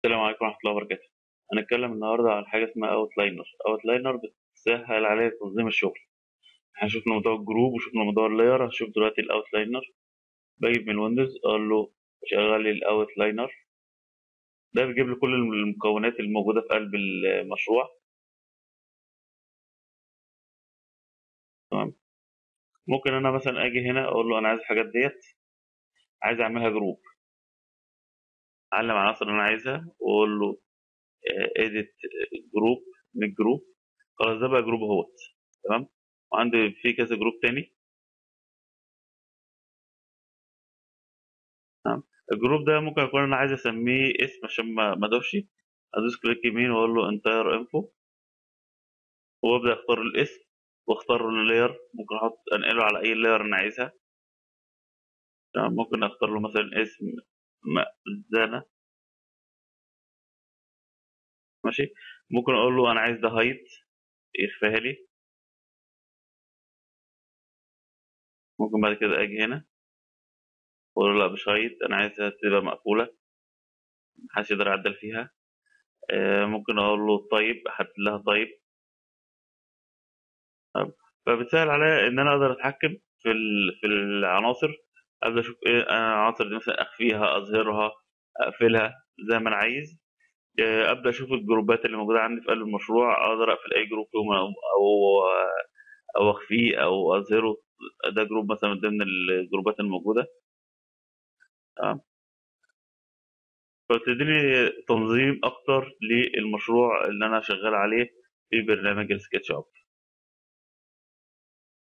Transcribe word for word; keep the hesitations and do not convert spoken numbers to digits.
السلام عليكم ورحمة الله وبركاته. هنتكلم النهاردة عن حاجة اسمها اوتلاينر. اوتلاينر بتسهل عليا تنظيم الشغل. احنا شفنا موضوع الجروب وشفنا موضوع اللاير، هنشوف دلوقتي الاوتلاينر. بجيب من ويندوز اقول له شغل لي الاوتلاينر. ده بيجيب لي كل المكونات الموجودة في قلب المشروع. تمام. ممكن انا مثلا اجي هنا اقول له انا عايز الحاجات ديت، عايز اعملها جروب. اعلم على العناصر اللي انا عايزها واقول له اديت جروب من الجروب. خلاص ده بقى جروب اهوت. تمام. وعندي في كذا جروب تاني. تمام. الجروب ده ممكن اكون انا عايز اسميه اسم عشان ما ما ادوش. ادوس كليك يمين واقول له انتاير انفو، وابدا اختار الاسم واختار اللاير. ممكن احط انقله على اي لاير انا عايزها. تمام. ممكن اختار له مثلا اسم مأذنة. ماشي. ممكن اقول له انا عايز ده هايت يخفيها لي. ممكن بعد كده اجي هنا واقول له لا مش هايت، انا عايزها تبقى مقفولة محدش يقدر يعدل فيها. آه، ممكن اقول له طيب احدد لها طيب. تمام. فبتسهل عليا ان انا اقدر اتحكم في ال- في العناصر. ابدا اشوف ايه انا العناصر دي، مثلا اخفيها اظهرها اقفلها زي ما انا عايز. آه، ابدا اشوف الجروبات اللي موجوده عندي في قلب المشروع، اقدر اقفل اي جروب فيهم او او أو اخفيه او اظهره. ده جروب مثلا من ضمن الجروبات الموجوده. تمام. فبتديني تنظيم اكتر للمشروع اللي انا شغال عليه في برنامج السكتش اب.